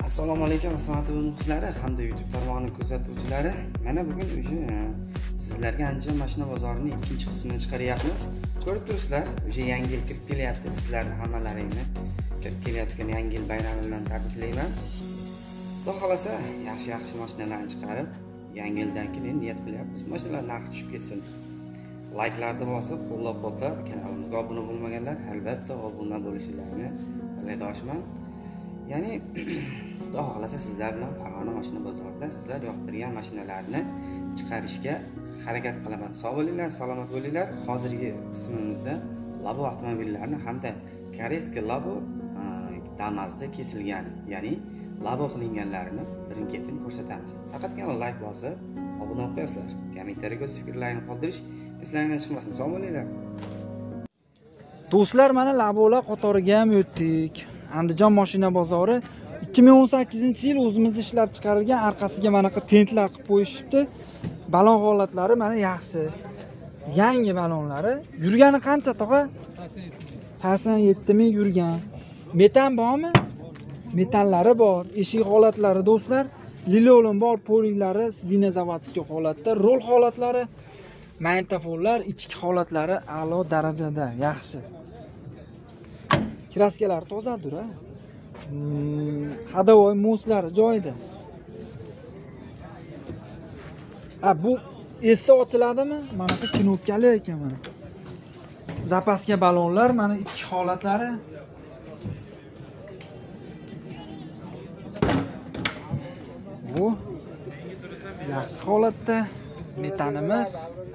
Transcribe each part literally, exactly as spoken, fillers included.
Assalomu alaykum san'at muxlislari hamda YouTube tarmog'ini kuzatuvchilari. Mana bugun o'sha sizlarga Andijon mashina bozorining ikkinchi qismini chiqaryapmiz. Ko'rib turibsizlar, o'sha yangi yil kirib kelyapti. Sizlarni hammalaringni kirib kelayotgan yangi yil bayrami bilan tabriklayman. Xudo xolasa yaxshi-yaxshi mashinalarni chiqarib, yangi yildan keyin niyat qilyapmiz. Mashinalar narxi tushib ketsin. Like'larni bosib, qo'llab-quvvatlab, kanalimizga obuna bo'lmaganlar albatta obuna bo'lishlarini tilakdoshman. Ya'ni Xudo xolasa sizlar bilan Farg'ona mashina bozorida sizlar yoqtirgan mashinalarni chiqarishga harakat qilaman. Sog' bo'linglar, salomat bo'linglar. Hozirgi qismimizda Labo avtomobillarini hamda koreyskiy Labo Damas'da kesilgan, ya'ni Labo qilinganlarini birin-ketin ko'rsatamiz. Faqatgina like bosib, obuna bo'lib qo'yasizlar. Kommentariyga o'z fikrlaringizni qoldirish eslaringizdan chiqmasin. Sog' bo'linglar. Do'stlar, mana Labolar qatoriga ham o'tdik. Andijon mashina bozori ikki ming o'n sakkizinchi yil o'zimizda ishlab chiqarilgan, arkasiga mana bu tentlar qilib qo'yishibdi. Balon holatlari mana yaxshi. Yangi balonlari. Yurgani qancha tog'a? sakson yetti ming yurgan. Metan bormi? Metallari bor. Eshik holatlari do'stlar, lilolin bor, poliklari dinozavadskiy holatda, rol holatlari, magnitofonlar, ichki holatlari a'lo darajada, yaxshi. Kraskalar tozadir, ha. Hmm, hadavoy moslari joyida. Ha, bu esi ochiladimi? Mana bu knopkali ekan mana. Zapaska balonlar, mana ichki holatlari. Bu yaxshi holatda, metanimiz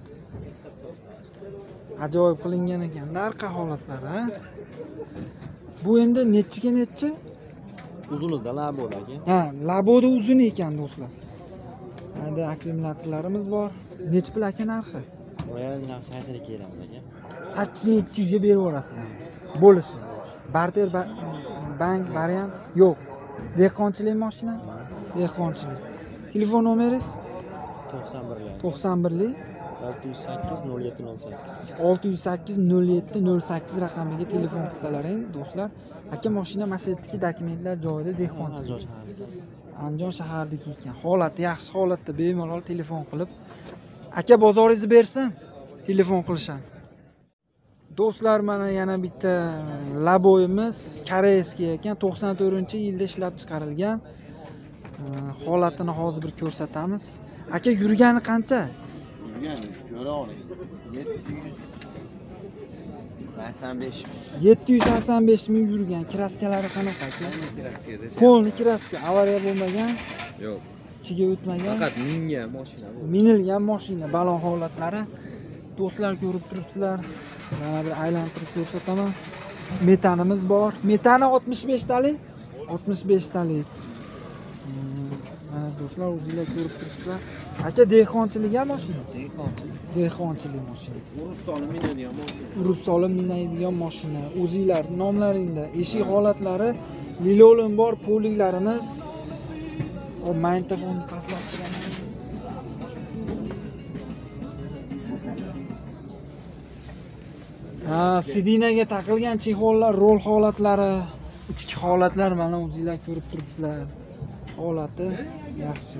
ajoyib qilingan ekan. Narqa holatlari, ha. Bu endi nechiga nechi? Uzunida Labo'dagi. Ha, Labo'da uzun ekan do'stlar. Endi akkumulyatorlarimiz bor. Nech pul aka narxi? Royal narxi sakson ikki beramiz aka. sakkiz ming ikki yuz ga berib yuborasizlar. Bo'lishi. Barter bank variant yo'q. Dehqonchilik mashina? Dehqonchilik. Telefon nomeringiz? to'qson bir to'qson bir olti yuz sakkiz nol yetti nol sakkiz. olti yuz sakkiz nol yetti nol sakkiz raqamiga telefon qilsalaring do'stlar. Aka mashina masjidniki dokumentlar joyida, dehqonchilik. Andijon shahardagi ekan. Holati yaxshi holatda, bemalol telefon qilib aka bozoringizni bersin, telefon qilishing. Do'stlar, mana yana bitta Labo'yimiz koreyskiy ekan, to'qson to'rtinchi yilda ishlab chiqarilgan. Holatini hozir bir ko'rsatamiz. Aka yurgani qancha? Yurgani ko'ra oling. yetti yuz sakson besh ming yurgan. Kraskalari qanaqa aka? Polni kraska, avariya bo'lmagan? Yo'q. Ichiga o'tmagan. Faqat mingan mashina bu. Minilgan mashina, balon holatlari. Do'stlar, ko'rib turibsizlar. Mana bir aylantirib ko'rsataman. Metanimiz bor. Metani oltmish besh talik. oltmish besh talik. Mana do'stlar, o'zingizlar ko'rib turibsizlar. Aka dehqonchilik ham mashina. Dehqonchilik. Dehqonchilik mashina. Urib solib minadigan mashina. Urib solib minadigan mashina. O'zingizlar nomlaringda, eshik holatlari, lilolin bor, poliklarimiz. O magnitofonni pastlab turaman. Ha, sidinaga taqilgan chexollar, rol holatlari, ichki holatlar mana o'zingizlar ko'rib turibsizlar. Holati yaxshi.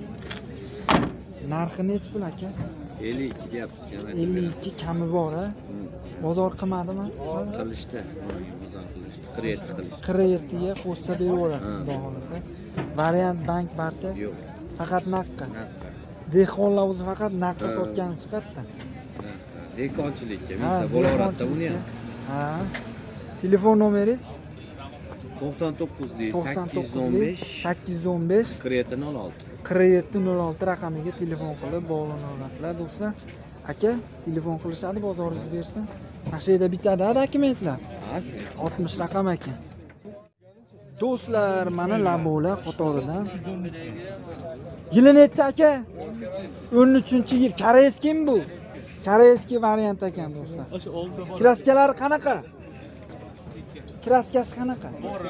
Narxi necha pul aka? ellik ikki deyapsiz kami. ellik ikki kami bor, ha? Bozor qilmadimi? Qilishdi. Bozor qilishdi. qirq yetti qilishdi. qirq yetti ga qo'shsa berib yuborasiz, xudo xolasa. Variant bank barter? Yo'q. Faqat naqqa. Dehqonlar o'zi faqat naqqa sotgani chiqadi-da. Dehqonchilikka minsa bo'laveradi buni ham. Ha. Telefon nomeringiz? to'qson to'qqiz sakkiz yuz o'n besh sakkiz yuz o'n besh qirq yetti nol olti. qirq yetti nol olti raqamiga telefon qilib bog'lana olasizlar do'stlar. Aka, telefon qilishadi, bozoringizni bersin. Mana shu yerda bitadi dokumentlar. Ha, shu. oltmish raqam ekan. Do'stlar, mana Labolar qatoridan. Yili necha aka? o'n uchinchi yil. Koreyskiymi bu? Koreyskiy variant ekan do'stlar. Kraskalari qanaqa? Kraskasi qanaqa?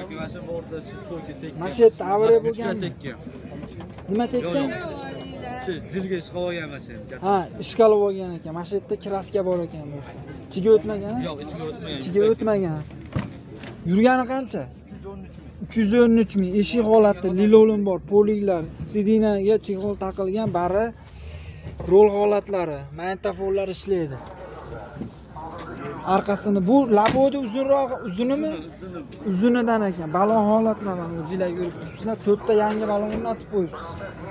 Mana shu yerda avariya bo'lganmi? Nima tekkan? Shu zilga ishqab olgan mashina. Ha, ishqalib olgan ekan. Mana shu yerda kraska bor ekan do'stlar. Ichiga o'tmagan? Yo'q, ichiga o'tmagan. Ichiga o'tmagan. Yurgani qancha? uch yuz o'n uch ming. Eshik holati, lilolim bor, poliklar, sidinaga chexol taqilgan, bari rol holatlari, magnitofonlar ishlaydi. Arkasini bu labodi uzunroq, uzunimi? Uzunidan ekan. Balon holatlarni o'zingizlar ko'rib turibsizlar. to'rtta yangi balon o'rnatib qo'yibsiz.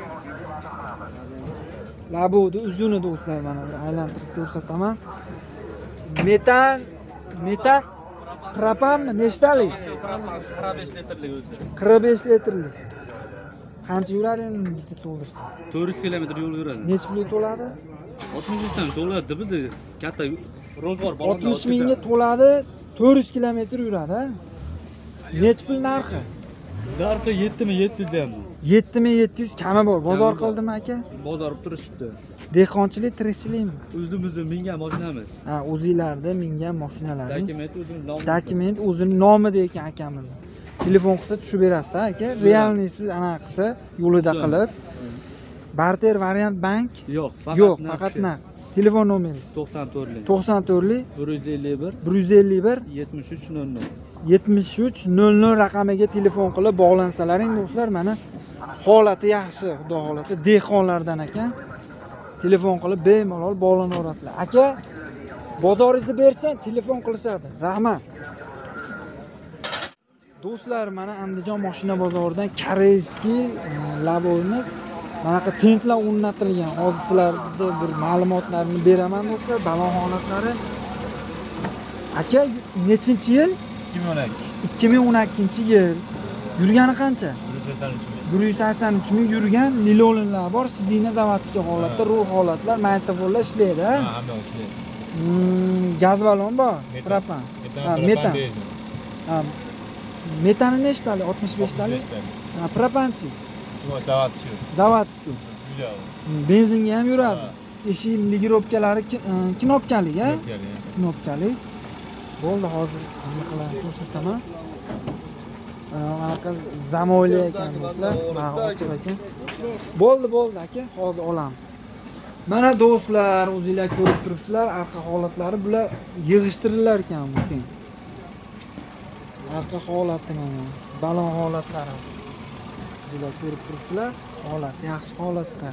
Labodi uzuni do'stlar, mana bir aylantirib ko'rsataman. Metan, metan propanmi? Nechtalik? qirq besh litrlik o'zi. qirq besh litrlik. Qancha yuradi endi bitta to'ldirsa? to'rt yuz kilometr yo'l yuradi. Necha pulga to'ladi? oltmish mingdan to'ladi bizda katta ro'zg'or balonda. oltmish mingga to'ladi, to'rt yuz kilometr yuradi, ha? Necha pul narxi? Narxi yetti ming yetti yuz ham. yetti ming yetti yuz kami bor. Bozor qildimi aka? Bozor turishibdi. Dehqonchilik, tirikchilikmi? O'zimizni mingan mashinamiz. Ha, o'zingizlarda mingan mashinalaring. Dokument o'zimiz nomi. Dokument o'zini nomida ekan akamiz. Telefon qilsa tushib berasiz, aka. Realniy siz ana qilsa yo'lida qilib. Barter variant bank? Yo'q, faqat Yo'q, faqat naqd. Telefon nomeringiz? to'qson to'rtlik. to'qson to'rtlik bir yuz ellik bir bir yuz ellik bir yetmish uch nol nol. yetmish uch nol nol raqamiga telefon qilib bog'lansalaring do'stlar, mana holati yaxshi, xudo xolasa dehqonlardan ekan. Telefon qilib bemalol bog'lanaverasizlar. Aka, bozoringizni bersa telefon qilishadi. Rahmat. Do'stlar, mana Andijon mashina bozoridan koreyskiy laboyimiz bunaqa tentlar o'rnatilgan. Hozir sizlarga bir ma'lumotlarni beraman do'stlar, balon holatlari. Aka, nechinchi yil? ikki ming o'n ikkinchi yil. Yurgani qancha? bir yuz sakson uch ming yurgan, lilolinlar bor, sidina zavodskiy holatda, ruh holatlar, magnitofonlar ishlaydi, ha? Ha, hamma ishlaydi. Hmm, gaz balon bor, propan. Ha, metan. Ha, metani nechtalik? oltmish beshtalik? Ha, propanchi. Zavodskiy. Zavodskiy. Yuradi. Benzinga ham yuradi. Eshik ligirovkalari knopkalik, ha? Knopkalik. Bo'ldi, hozir nima qilamiz ko'rsataman. Mana zamoyli ekan do'stlar, mana ochiq ekan. Bo'ldi, bo'ldi aka, hozir olamiz. Mana do'stlar, o'zingizlar ko'rib turibsizlar, arqa holatlari bular yig'ishtirilar ekan bu teng. Arqa holati mana, balon holatlari. O'zingizlar ko'rib turibsizlar, holat yaxshi holatda.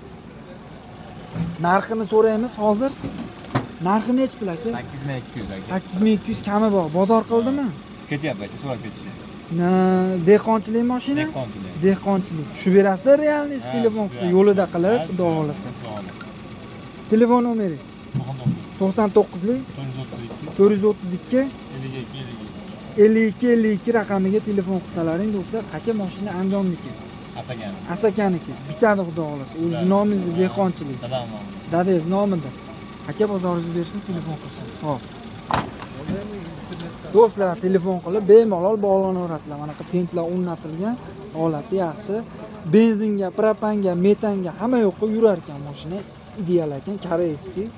Narxini so'raymiz hozir. Narxi necha pul aka? sakkiz ming ikki yuz aka. sakkiz ming ikki yuz kami bor. Bozor qildimi? Ketyapti aka, so'rab ketishi. Na, dehqonchilik mashina? Dehqonchilik. Dehqonchilik. Tushib berasiz realniy telefon qilsa, yo'lida qilib, xudo xolasa. Telefon nomeringiz? to'qson to'qqizlik to'rt yuz o'ttiz ikki ellik ikki ellik ikki raqamiga telefon qilsalaring do'stlar, aka mashina Anjonniki. Asakan. Asakaniki. Bitadi xudo xolasa. O'z nomingizda dehqonchilik. Dadam nomi. Dadangiz nomida. Aka bozoringizni bersin, telefon qilsin. Xo'p. Do'stlar, telefon qilib bemalol bog'lanaverasizlar. Mana bu tentlar o'rnatilgan, holati yaxshi. Benzinga, propanga, metanga hamma yoqqa yurar ekan mashina. Ideal ekan, koreyskiy.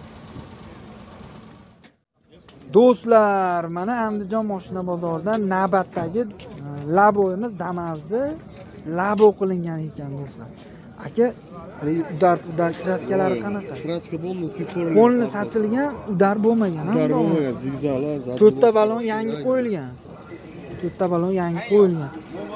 Do'stlar, mana Andijon mashina bozoridan navbatdagi laboyimiz Damazda labo qilingan ekan do'stlar. Aka, udar udar kraskalari qanaqa? Kraska bo'ldi, siforli. Qo'lni sachilgan, udar bo'lmagan, ha? Udar bo'lmagan, zigzaglar, to'rtta balon yangi qo'yilgan. to'rtta balon yangi qo'yilgan.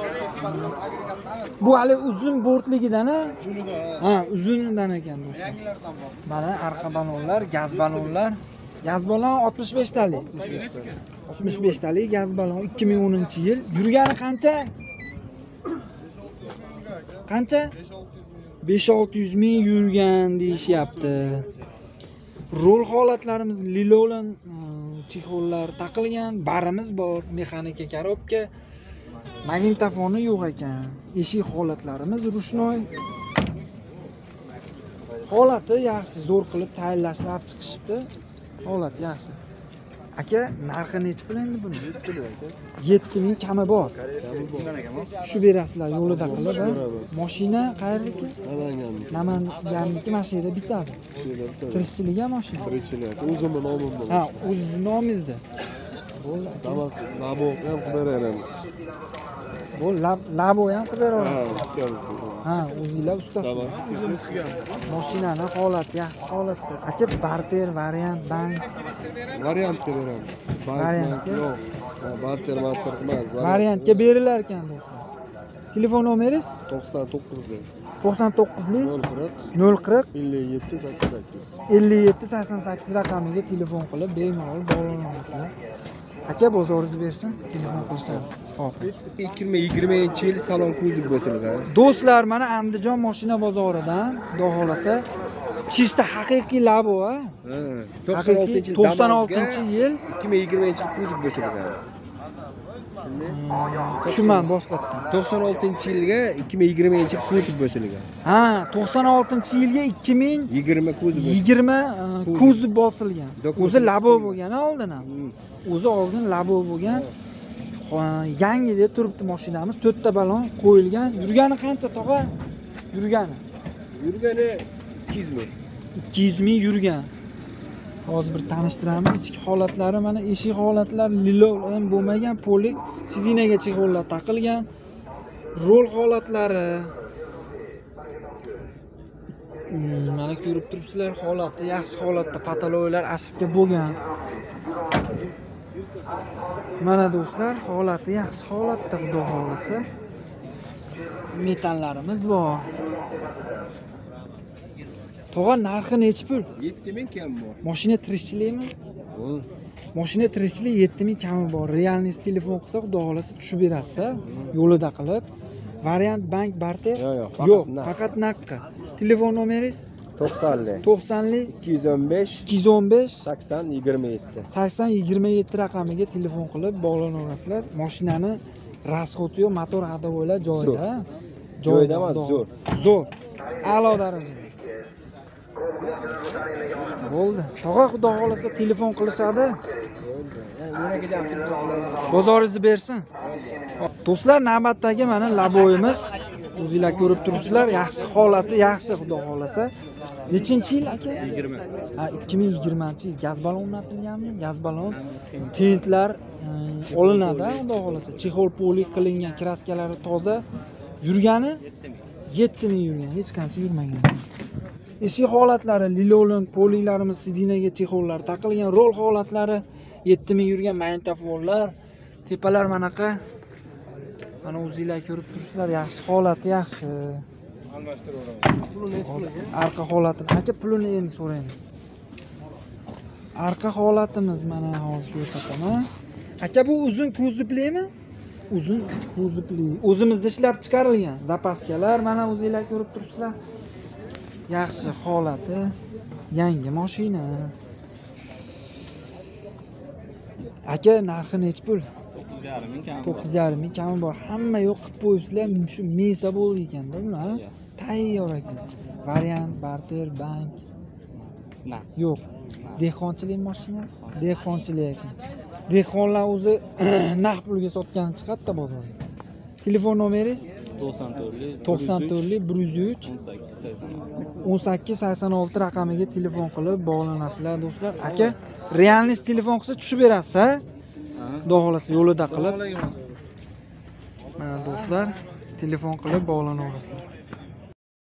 Bu hali uzun bortligidan, ha? Ha, uzunidan ekan do'stlar. Mana arqa balonlar, gaz balonlar. Gaz balon oltmish beshtalik. oltmish beshtalik gaz balon ikki ming o'ninchi yil. Yurgani qancha? Qancha? besh olti yuz ming yurgan deyishyapti. Rol holatlarimiz lilolan chexollar taqilgan, barimiz bor, mexanika korobka, magnitofoni yo'q ekan. Eshik holatlarimiz rushnoy. Holati yaxshi, zo'r qilib tayyorlashib chiqishibdi. Holat yaxshi. Aka, narxi necha pul endi buni? yetti ming kami bor. Tushib berasizlar yo'lida qilib, ha? Mashina qayerniki? Namanganniki. Namanganniki mashinada bitadi. Tirishchilik ham mashina. Tirishchilik. O'zimni nomim bor. Ha, o'z nomingizda. Bo'ldi aka. Damas, labo ham qilib beramiz. Bu labo ham qilib Ha, berasiz. uskamiz. Ha, o'zingizlar ustasiz. Damas, o'zimiz qilganmiz. Mashinani holati yaxshi holatda. Aka, barter variant bank Variantga beramiz. Bank, Variantga? bank yo'q. Ha, barter barter qilmaymiz. Variantga berilar ekan do'stlar. Telefon nomeringiz to'qson to'qqizda to'qson to'qqizlik nol qirq nol qirq ellik yetti sakson sakkiz. ellik yetti sakson sakkiz raqamiga telefon qilib bemalol bog'lana olasizlar. Aka bozoringizni bersin, telefon qilishadi. Hop. ikki ming yigirmanchi yil salon kuzov bo'silgan. Do'stlar, mana Andijon mashina bozoridan, xudo xolasa, chista haqiqiy labo, ha? Ha, Haqiqiy to'qson oltinchi yil ikki ming yigirmanchi yil kuzov bo'silgan. tushunman boshqatdan. to'qson oltinchi yilga ikki ming yigirmanchi yil kuzov bo'silgan. Ha, to'qson oltinchi yilga ikki ming yigirma kuzov. yigirma kuzov bosilgan. Dokument. O'zi labo bo'lgan oldin ham. O'zi oldin labo bo'lgan. Yangi deb turibdi mashinamiz, to'rtta balon qo'yilgan. Yurgani qancha tog'a? Yurgani Yurgani ikki yuz ming. ikki yuz ming yurgan. Hozir bir tanishtiramiz. Ichki holatlari mana eshik holatlari lilol ham bo'lmagan, polik sidinaga chexollar taqilgan. Rol holatlari Hmm, mana ko'rib turibsizlar, holati yaxshi holatda, pataloylar ashibga bo'lgan. Mana do'stlar, holati yaxshi holatda, xudo xolasa. Metallarimiz bor. Tog'a narxi necha pul? yetti ming kam bor. Mashina tirishchilikmi? Mashina tirishchilik yetti ming kami bor. Realnis telefon qilsa, xudo xolasa tushib berasiz, yo'lida qilib. Variant bank barter? Yo'q, yo'q, faqat naqd. Telefon nomeringiz to'qsonlik to'qsonlik ikki yuz o'n besh ikki yuz o'n besh sakson yigirma yetti. sakson yigirma yetti raqamiga telefon qilib bog'lana olasizlar. Mashinani rasxoti yo'q, motor hadovoylar joyida. Joyida emas, zo'r. Zo'r. A'lo darajada. Bo'ldi. Tog'a xudo xolasa telefon qilishadi. Bozoringizni bersin. Do'stlar, navbatdagi mana laboyimiz. O'zingizlar ko'rib turibsizlar, yaxshi holati, yaxshi xudo xolasa. Nechinchi yil aka? yigirma. Ha, ikki ming yigirmanchi yil gaz balon o'rnatilganmi? Gaz balon tentlar olinadi, xudo xolasa. Chexol polik qilingan, kraskalari toza. Yurgani yetti ming yurgan, hech qancha yurmagan. Eshik holatlari, lilolin poliklarimiz sidinaga chexollar taqilgan, rol holatlari yetti ming yurgan, magnitofonlar, tepalar manaqa. Mana o'zingizlar ko'rib turibsizlar, yaxshi holati, yaxshi. Arqa holatini, aka pulini endi so'raymiz. Arqa holatimiz mana hozir ko'rsataman. Aka bu uzun kuzovlimi? Uzun kuzovli. O'zimizda ishlab chiqarilgan zapaskalar, mana o'zingizlar ko'rib turibsizlar. Yaxshi holati, yangi mashina. Aka narxi necha pul? to'qqiz yarim ming kami bor. Hamma yo'q qilib qo'yibsizlar, shu mesa bo'ldi ekanda bular. Tayyor ekan. Variant barter bank. Yo'q. Dehqonchilik mashina, dehqonchilik ekan. Dehqonlar o'zi naqd pulga sotgani chiqadi-da bozorga. Telefon nomeringiz to'qson to'rtlik to'qson to'rtlik bir yuz uch o'n sakkiz sakson olti raqamiga telefon qilib bog'lanasizlar do'stlar. Aka, realnis telefon qilsa tushib berasiz, ha? Xudo xolasa yo'lida qilib. Mana do'stlar, telefon qilib bog'lana olasizlar.